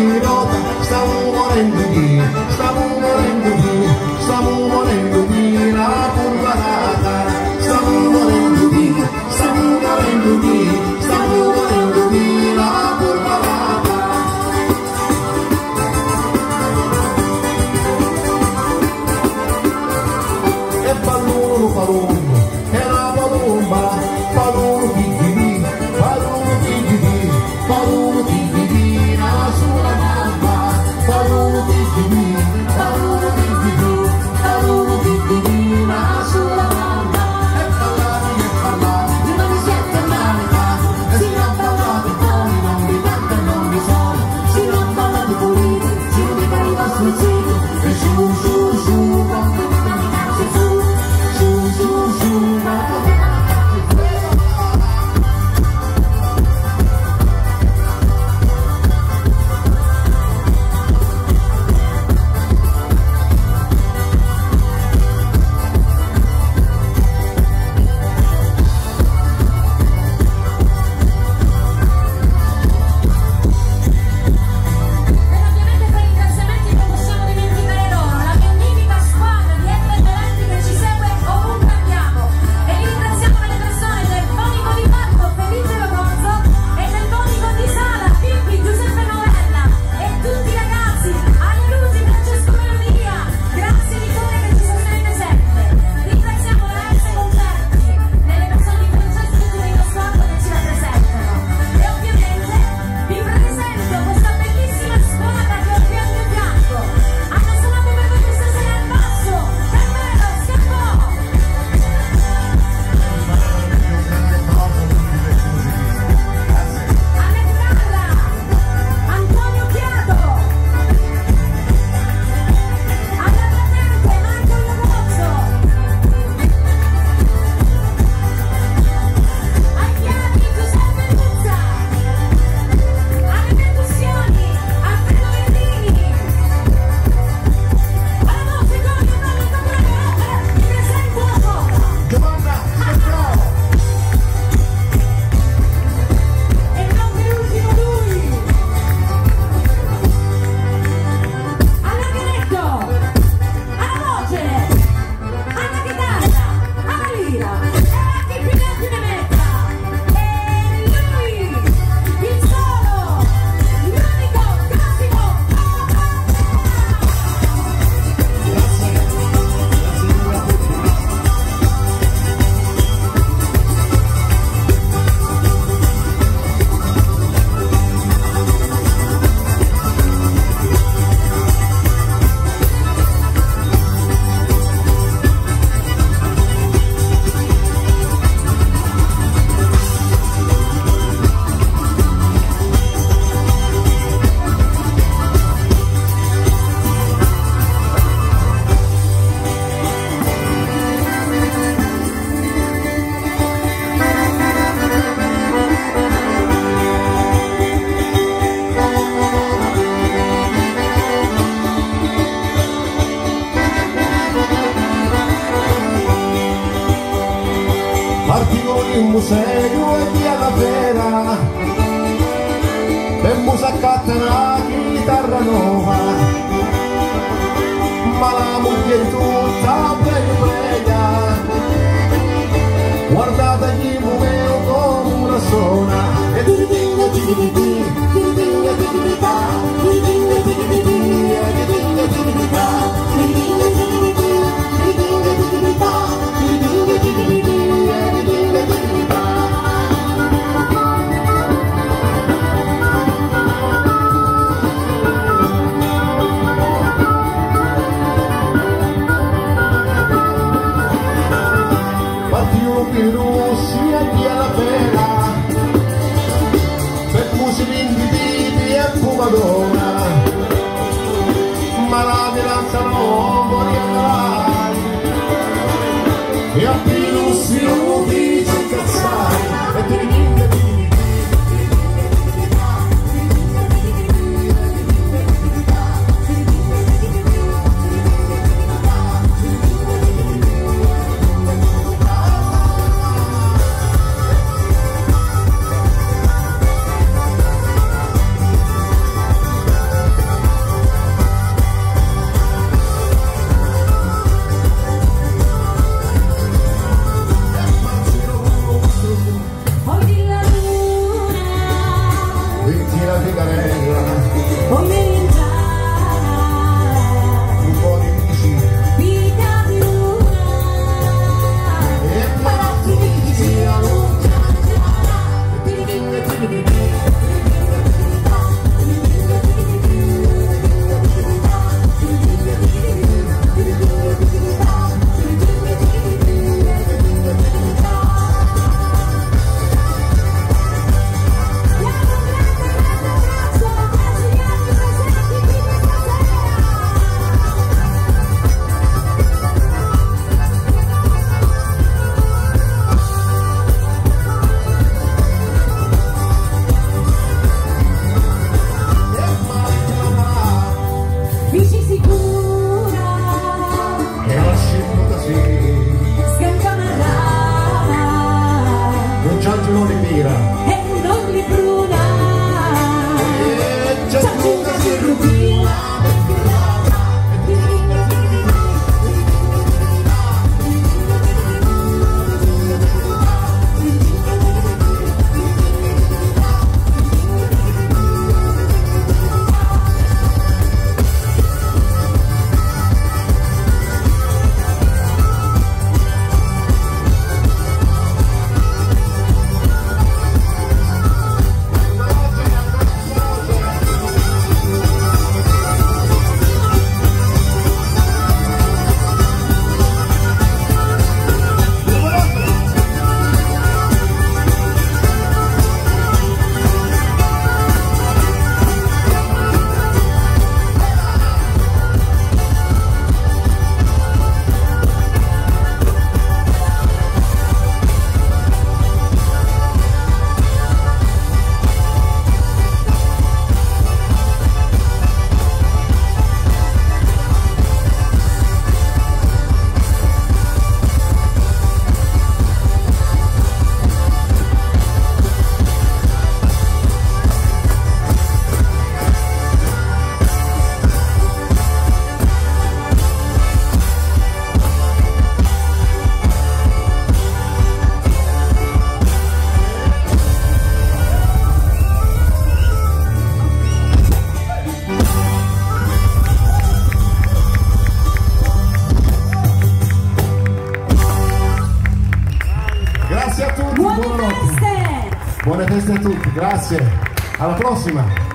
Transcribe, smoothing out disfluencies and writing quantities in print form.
pilota, stavo morendo di la curvarata, stavo morendo di la curvarata. E palluno, e la palumba, palluno tigidi, la sulla gamba, palluno tigidi, la sulla gamba. E parlavi, non mi siete manica, si non parlate poi, non vi canta e non vi suona, si non parlate puliti, si non vi cari i vostri ziti, e su, quando vi cani cazzo su, in museo e via la vera, per musaccatta una chitarra nuova, ma la moglie è tutta prega, guardate gli mumeo come una sona, e di Russia e via la pena per musica Margarella, Voglio entrare, un po' di vicino. vita di luna, E palazzi di vicino. dici sicura, E la scelta sì, scarica una rana non c'è altro non ripira. e non li bruna, E c'è c'è tutta tutta si si rubina. Grazie a tutti, buone buonanotte. feste! Buone feste a tutti, grazie. Alla prossima.